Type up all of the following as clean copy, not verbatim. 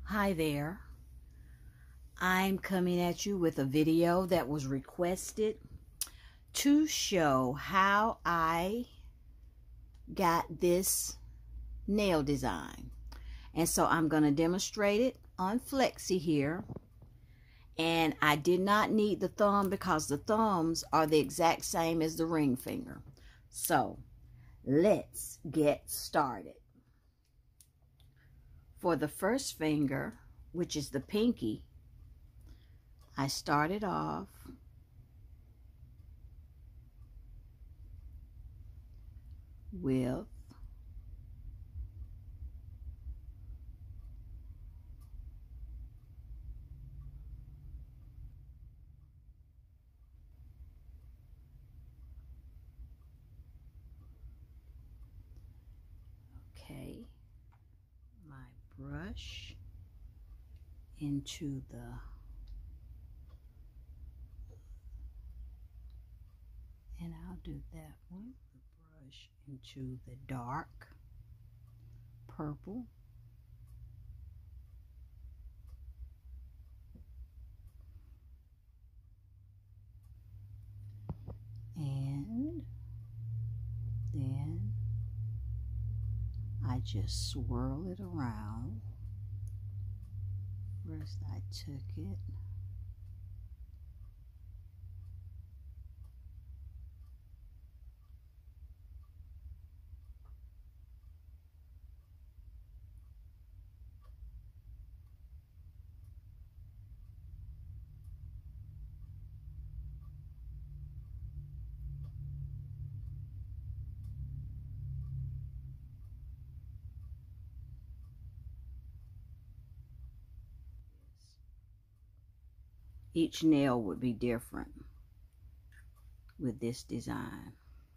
Hi there. I'm coming at you with a video that was requested to show how I got this nail design. And so I'm going to demonstrate it on Flexi here. And I did not need the thumb because the thumbs are the exact same as the ring finger. So let's get started. For the first finger, which is the pinky, I started off with my brush into the and I'll do that one, the brush into the dark purple, and then I just swirl it around. First I took it each nail would be different with this design.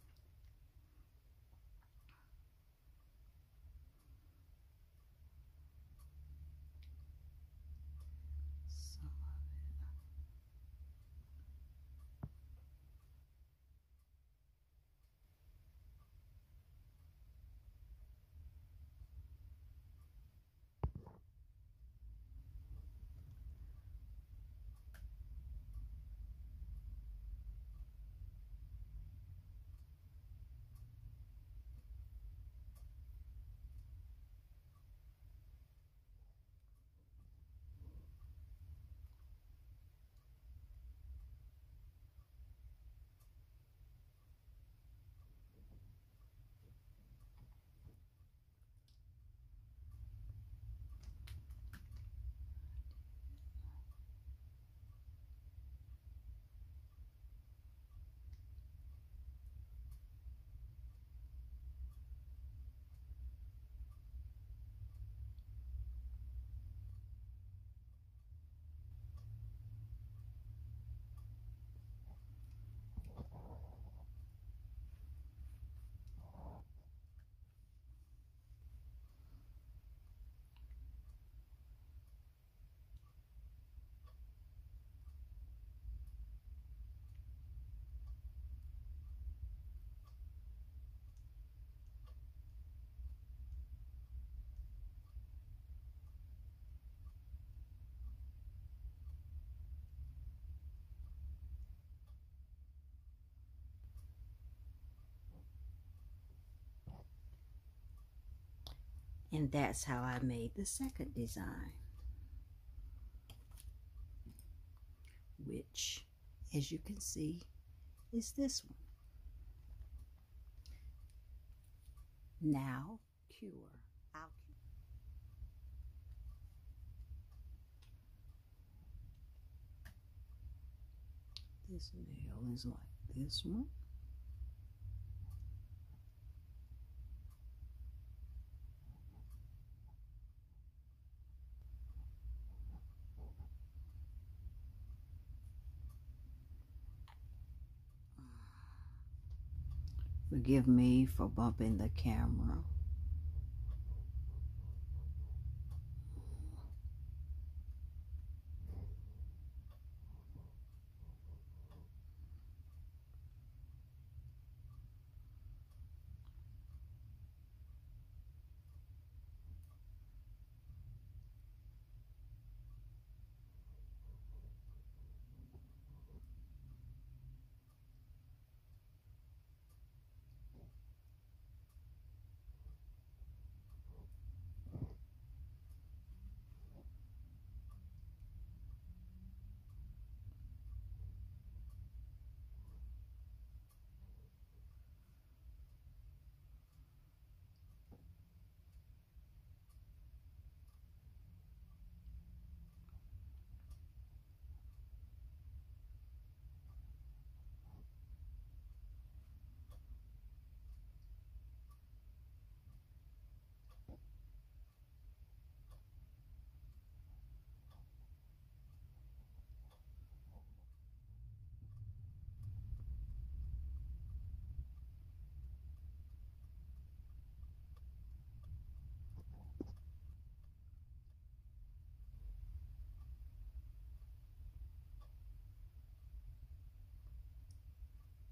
And that's how I made the second design, which, as you can see, is this one. Now cure. This nail is like this one. Forgive me for bumping the camera.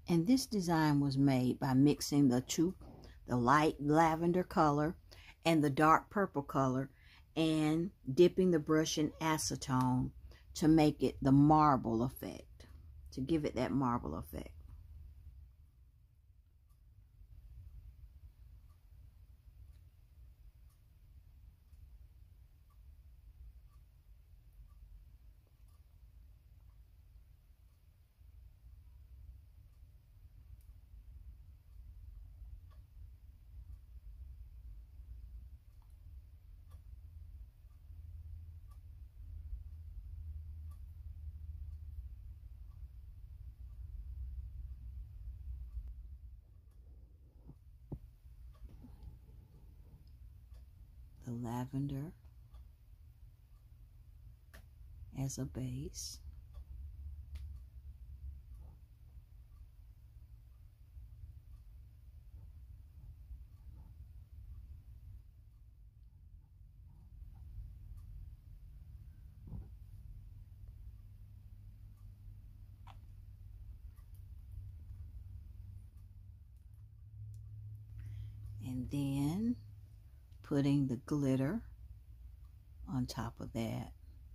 And this design was made by mixing the light lavender color and the dark purple color and dipping the brush in acetone to make it the marble effect, to give it that marble effect. The lavender as a base. And then putting the glitter on top of that.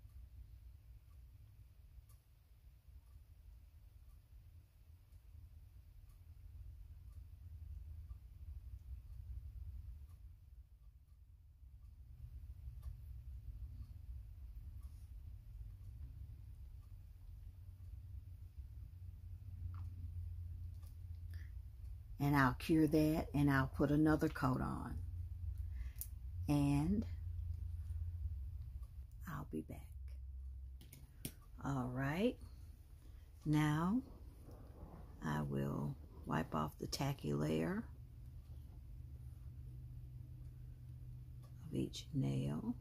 And I'll cure that and I'll put another coat on. And I'll be back. All right. Now I will wipe off the tacky layer of each nail.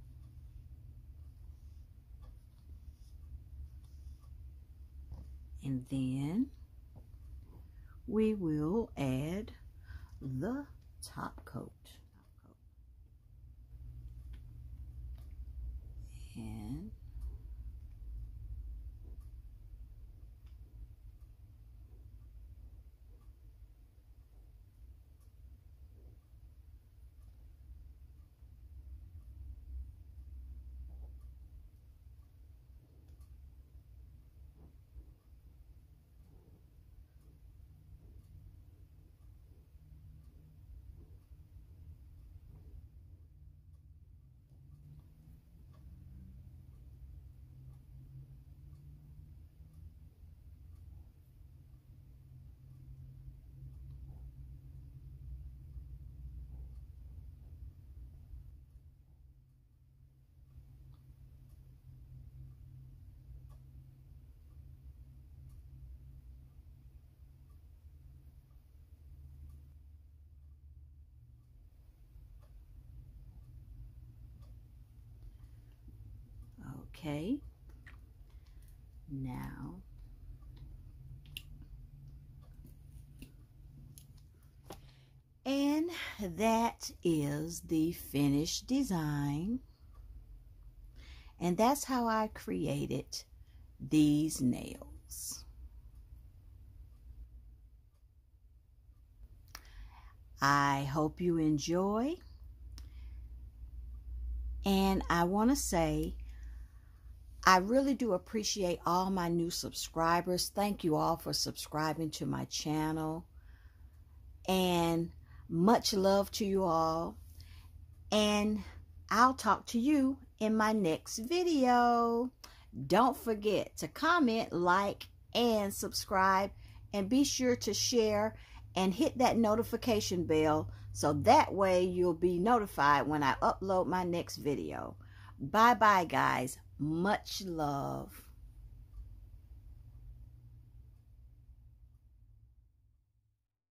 And then we will add the top coat. And okay, now and that is the finished design, and that's how I created these nails. I hope you enjoy, and I want to say I really do appreciate all my new subscribers. Thank you all for subscribing to my channel. And much love to you all. And I'll talk to you in my next video. Don't forget to comment, like, and subscribe. And be sure to share and hit that notification bell so that way you'll be notified when I upload my next video. Bye-bye, guys. Much love.